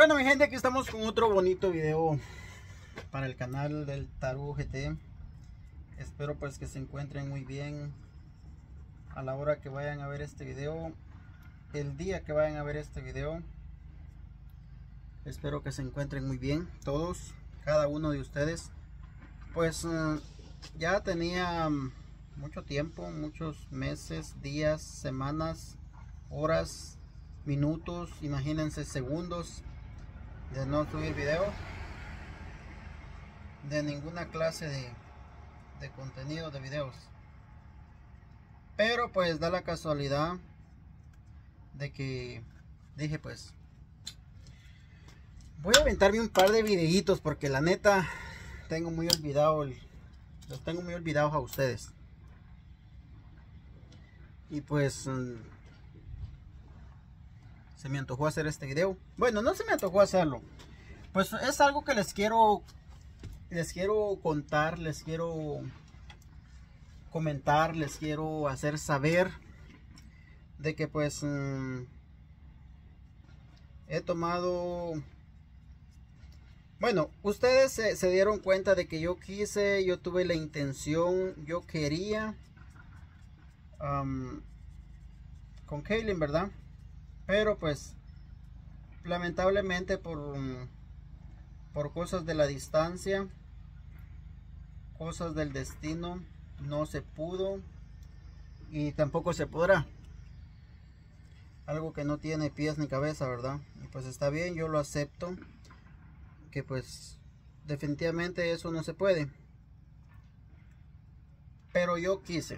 Bueno, mi gente, aquí estamos con otro bonito video para el canal del Taru GT. Espero pues que se encuentren muy bien a la hora que vayan a ver este video, el día que vayan a ver este video. Espero que se encuentren muy bien todos, cada uno de ustedes. Pues ya tenía mucho tiempo, muchos meses, días, semanas, horas, minutos, imagínense segundos de no subir video de ninguna clase de contenido de videos. Pero pues da la casualidad de que dije, pues voy a aventarme un par de videitos, porque la neta tengo muy olvidado los tengo muy olvidados a ustedes. Y pues se me antojó hacer este video. Bueno, no se me antojó hacerlo, pues es algo que les quiero contar, les quiero comentar, les quiero hacer saber de que pues he tomado, bueno, ustedes se dieron cuenta de que yo tuve la intención, yo quería con Kaylin, ¿verdad? Pero pues lamentablemente por cosas de la distancia, cosas del destino, no se pudo y tampoco se podrá. Algo que no tiene pies ni cabeza, ¿verdad? Y pues está bien, yo lo acepto, que pues definitivamente eso no se puede. Pero yo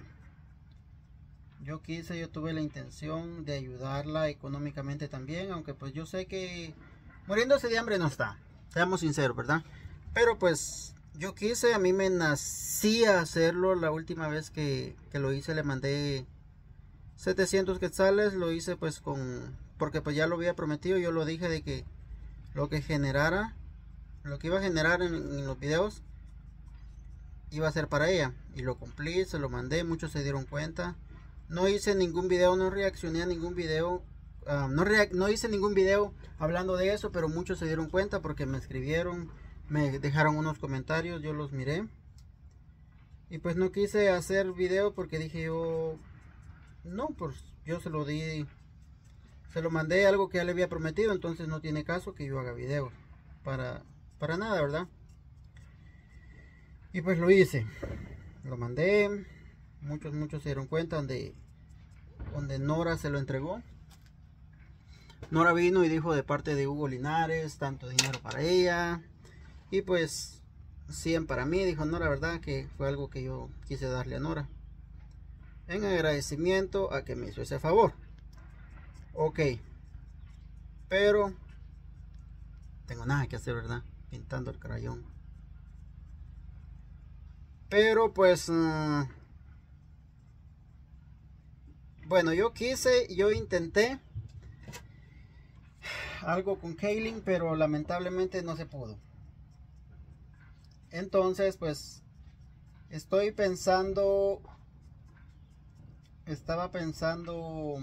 tuve la intención de ayudarla económicamente también, aunque pues yo sé que muriéndose de hambre no está, seamos sinceros, ¿verdad? Pero pues yo quise, a mí me nacía hacerlo. La última vez que lo hice le mandé 700 quetzales, lo hice pues porque pues ya lo había prometido, yo lo dije de que lo que iba a generar en los videos iba a ser para ella, y lo cumplí, se lo mandé, muchos se dieron cuenta. No hice ningún video, no reaccioné a ningún video, no hice ningún video hablando de eso, pero muchos se dieron cuenta porque me escribieron, me dejaron unos comentarios, yo los miré. Y pues no quise hacer video porque dije yo, no, pues yo se lo mandé algo que ya le había prometido, entonces no tiene caso que yo haga video para nada, ¿verdad? Y pues lo hice, lo mandé, muchos se dieron cuenta, donde Nora se lo entregó. Nora vino y dijo de parte de Hugo Linares, tanto dinero para ella, y pues 100 para mí, dijo Nora, ¿verdad? Que fue algo que yo quise darle a Nora en agradecimiento a que me hizo ese favor. Ok, pero tengo nada que hacer, ¿verdad? Pintando el crayón. Pero pues bueno, yo intenté algo con Kaylin, pero lamentablemente no se pudo. Entonces pues estaba pensando,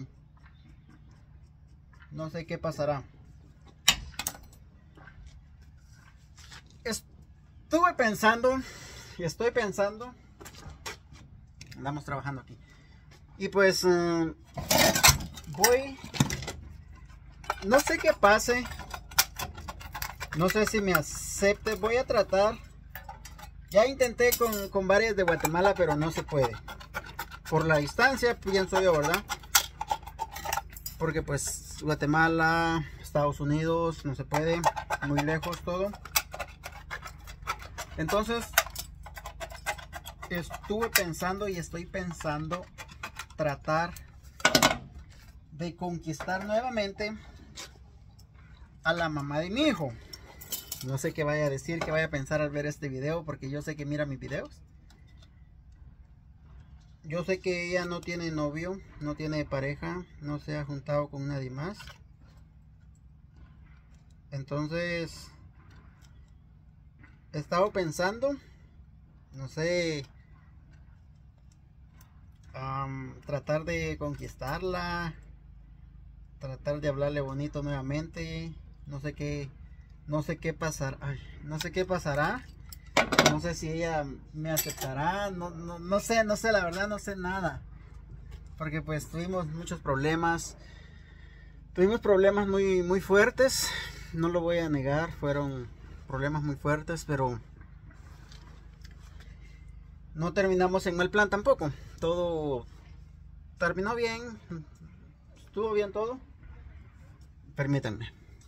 no sé qué pasará. Estoy pensando, andamos trabajando aquí, y pues no sé qué pase, no sé si me acepte. Voy a tratar, ya intenté con varias de Guatemala, pero no se puede por la distancia, pienso yo, ¿verdad? Porque pues Guatemala, Estados Unidos, no se puede, muy lejos todo. Entonces estuve pensando y estoy pensando tratar de conquistar nuevamente a la mamá de mi hijo. No sé qué vaya a decir, qué vaya a pensar al ver este video, porque yo sé que mira mis videos. Yo sé que ella no tiene novio, no tiene pareja, no se ha juntado con nadie más. Entonces he estado pensando, no sé, tratar de conquistarla, tratar de hablarle bonito nuevamente, no sé qué pasará, no sé qué pasará, no sé si ella me aceptará, no sé, la verdad no sé nada, porque pues tuvimos muchos problemas, muy fuertes, no lo voy a negar, fueron problemas muy fuertes, pero no terminamos en mal plan tampoco, todo terminó bien, estuvo bien todo. Permítanme.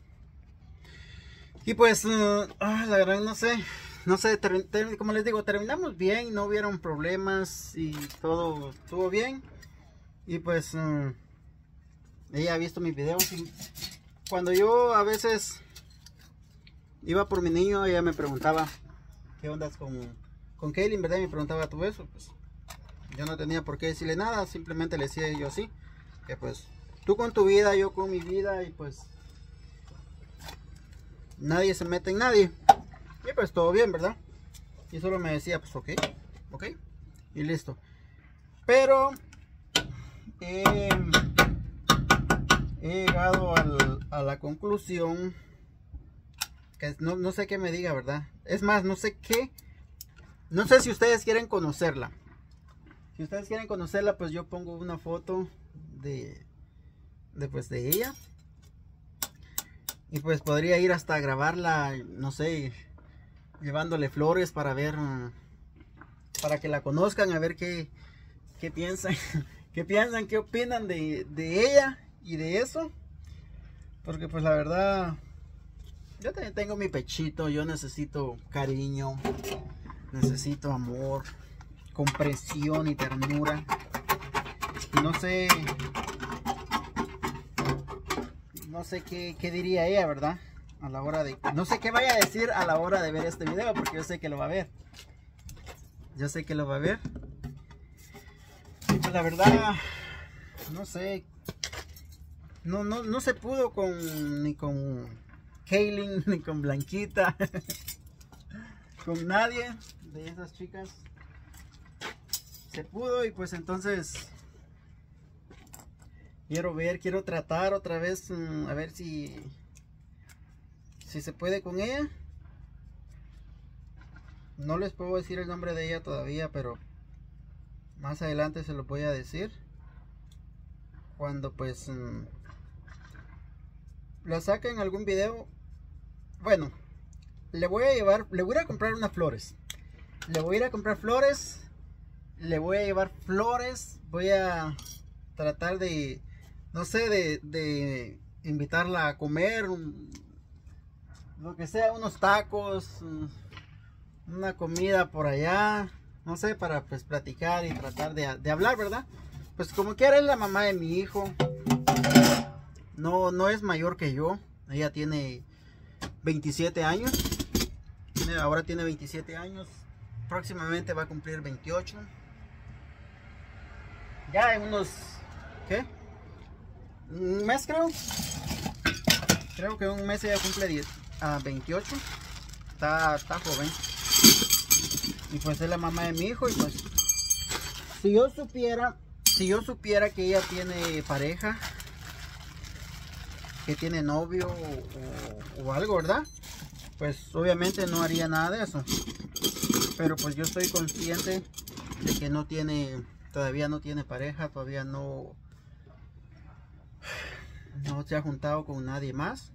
Y pues, la verdad no sé, como les digo, terminamos bien, no hubieron problemas y todo estuvo bien. Y pues, ella ha visto mis videos y cuando yo a veces iba por mi niño, ella me preguntaba, ¿qué ondas con Kaylin, verdad? Me preguntaba todo eso, pues yo no tenía por qué decirle nada, simplemente le decía yo así, que pues tú con tu vida, yo con mi vida y pues nadie se mete en nadie. Y pues todo bien, ¿verdad? Y solo me decía, pues ok, y listo. Pero he llegado a la conclusión que no sé qué me diga, ¿verdad? Es más, no sé si ustedes quieren conocerla. Si ustedes quieren conocerla, pues yo pongo una foto de ella. Y pues podría ir hasta grabarla, no sé, llevándole flores para ver, para que la conozcan, a ver qué piensan, qué opinan de ella y de eso. Porque pues la verdad, yo también tengo mi pechito, yo necesito cariño, necesito amor, comprensión y ternura. Y no sé qué diría ella, ¿verdad? A la hora de... No sé qué vaya a decir a la hora de ver este video, porque yo sé que lo va a ver. Yo sé que lo va a ver. Y pues la verdad, no sé. No se pudo ni con Kaylin, ni con Blanquita. Con nadie de esas chicas se pudo y pues entonces... Quiero tratar otra vez, a ver si se puede con ella. No les puedo decir el nombre de ella todavía, pero más adelante se lo voy a decir. Cuando pues la saque en algún video. Bueno, le voy a ir a comprar unas flores. Le voy a ir a comprar flores. Le voy a llevar flores. Voy a tratar de, no sé, de invitarla a comer lo que sea, unos tacos, una comida por allá, no sé, para pues platicar y tratar de hablar, ¿verdad? Pues como quiera, es la mamá de mi hijo, no es mayor que yo, ella tiene 27 años, ahora tiene 27 años, próximamente va a cumplir 28, ya en unos, ¿qué? Un mes creo que un mes ella cumple 28, está joven. Y pues es la mamá de mi hijo. Y pues si yo supiera que ella tiene pareja, que tiene novio o algo, ¿verdad? Pues obviamente no haría nada de eso. Pero pues yo estoy consciente de que todavía no tiene pareja, todavía no se ha juntado con nadie más.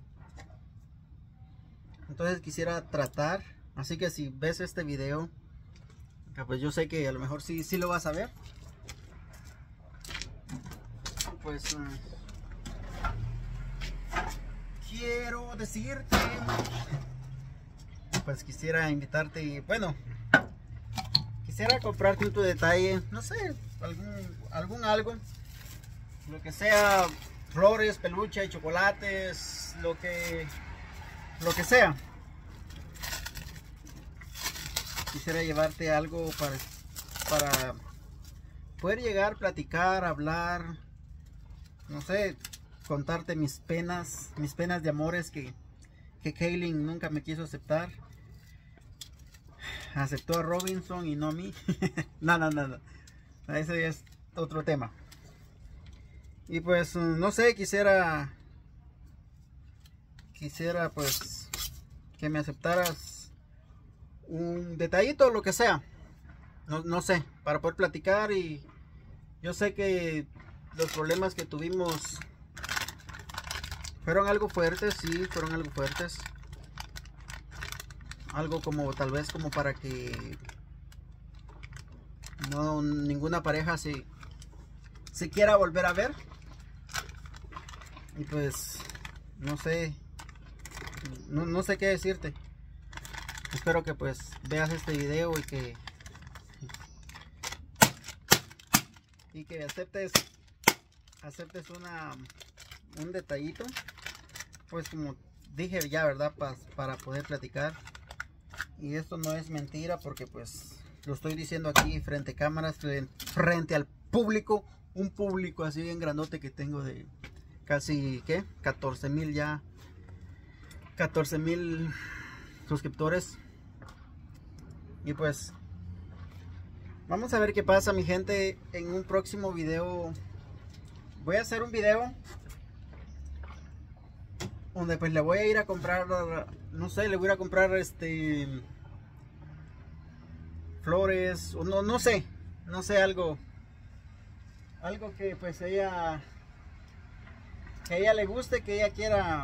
Entonces quisiera tratar, así que si ves este video, pues yo sé que a lo mejor sí lo vas a ver. Pues quiero decirte, pues quisiera invitarte y bueno, quisiera comprarte un tu detalle, no sé, algo, lo que sea, flores, peluche, chocolates, lo que sea. Quisiera llevarte algo para poder llegar, platicar, hablar, no sé, contarte mis penas de amores que Kaylin nunca me quiso aceptar. Aceptó a Robinson y no a mí. No, ese es otro tema. Y pues no sé, quisiera quisiera pues que me aceptaras un detallito o lo que sea. No sé, para poder platicar. Y yo sé que los problemas que tuvimos fueron algo fuertes, sí, fueron algo fuertes. Algo como tal vez como para que no ninguna pareja se quiera volver a ver. Y pues no sé, no sé qué decirte. Espero que pues veas este video y que aceptes un detallito, pues como dije ya, ¿verdad? Para poder platicar. Y esto no es mentira, porque pues lo estoy diciendo aquí frente a cámaras, frente al público, un público así bien grandote que tengo de casi, ¿qué? 14,000 ya, 14,000 suscriptores. Y pues vamos a ver qué pasa, mi gente. En un próximo video voy a hacer un video donde pues le voy a ir a comprar, no sé, le voy a ir a comprar flores, o no sé, algo que pues que a ella le guste, que ella quiera,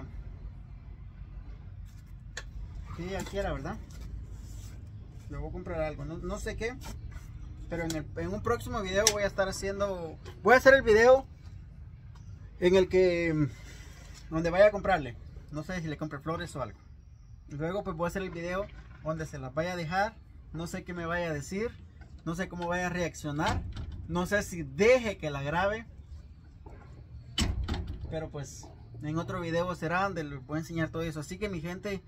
¿verdad? Le voy a comprar algo, no sé qué, pero en un próximo video voy a estar voy a hacer el video en el que donde vaya a comprarle, no sé si le compre flores o algo. Luego pues voy a hacer el video donde se las vaya a dejar. No sé qué me vaya a decir, no sé cómo vaya a reaccionar, no sé si deje que la grabe, pero pues en otro video será donde les voy a enseñar todo eso. Así que mi gente,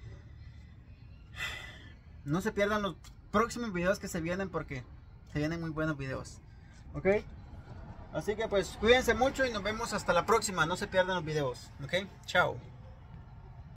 no se pierdan los próximos videos que se vienen, porque se vienen muy buenos videos, ok. Así que pues cuídense mucho y nos vemos hasta la próxima. No se pierdan los videos, ok. Chao.